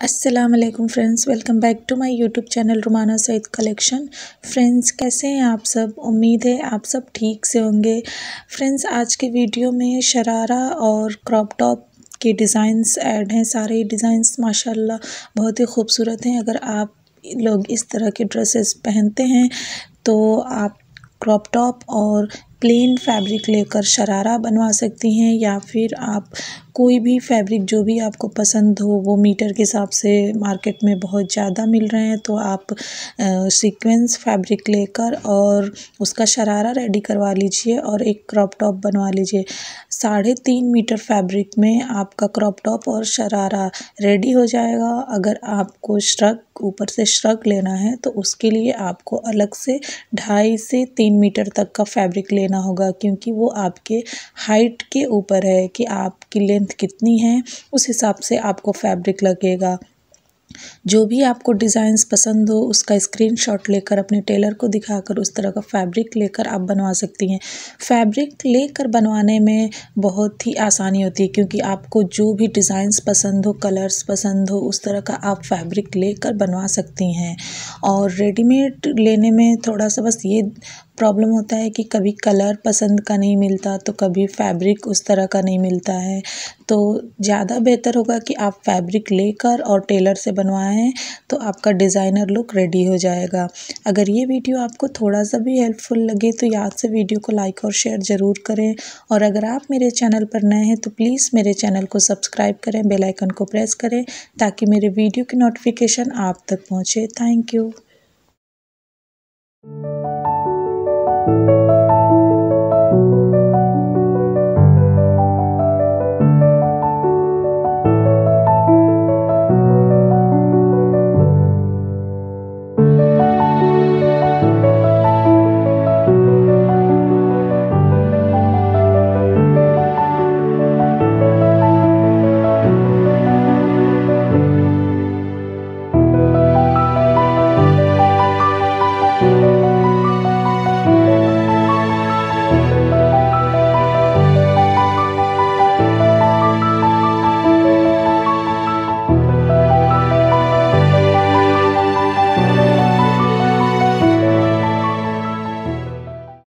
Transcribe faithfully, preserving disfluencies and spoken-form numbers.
अस्सलाम वालेकुम friends, welcome back to my YouTube channel Rumana Saeed collection. Friends, कैसे हैं आप सब? उम्मीद है आप सब ठीक से होंगे। फ्रेंड्स, आज के वीडियो में शरारा और क्रॉप टॉप के डिज़ाइंस ऐड हैं। सारे डिज़ाइंस माशाल्लाह बहुत ही खूबसूरत हैं। अगर आप लोग इस तरह के ड्रेसेस पहनते हैं तो आप क्रॉप टॉप और प्लेन फैब्रिक लेकर शरारा बनवा सकती हैं, या फिर आप कोई भी फैब्रिक जो भी आपको पसंद हो, वो मीटर के हिसाब से मार्केट में बहुत ज़्यादा मिल रहे हैं, तो आप सीक्वेंस फैब्रिक लेकर और उसका शरारा रेडी करवा लीजिए और एक क्रॉप टॉप बनवा लीजिए। साढ़े तीन मीटर फैब्रिक में आपका क्रॉप टॉप और शरारा रेडी हो जाएगा। अगर आपको श्रग ऊपर से श्रग लेना है तो उसके लिए आपको अलग से ढाई से तीन मीटर तक का फैब्रिक लेना होगा, क्योंकि वो आपके हाइट के ऊपर है कि आपकी लेंथ कितनी है, उस हिसाब से आपको फैब्रिक लगेगा। जो भी आपको डिज़ाइंस पसंद हो उसका स्क्रीनशॉट लेकर अपने टेलर को दिखाकर उस तरह का फैब्रिक लेकर आप बनवा सकती हैं। फैब्रिक लेकर बनवाने में बहुत ही आसानी होती है, क्योंकि आपको जो भी डिज़ाइंस पसंद हो, कलर्स पसंद हो, उस तरह का आप फैब्रिक लेकर बनवा सकती हैं। और रेडीमेड लेने में थोड़ा सा बस ये प्रॉब्लम होता है कि कभी कलर पसंद का नहीं मिलता, तो कभी फैब्रिक उस तरह का नहीं मिलता है। तो ज़्यादा बेहतर होगा कि आप फैब्रिक लेकर और टेलर से बनवाएं, तो आपका डिज़ाइनर लुक रेडी हो जाएगा। अगर ये वीडियो आपको थोड़ा सा भी हेल्पफुल लगे तो याद से वीडियो को लाइक और शेयर ज़रूर करें। और अगर आप मेरे चैनल पर नए हैं तो प्लीज़ मेरे चैनल को सब्सक्राइब करें, बेल आइकन को प्रेस करें, ताकि मेरे वीडियो की नोटिफिकेशन आप तक पहुँचे। Thank you.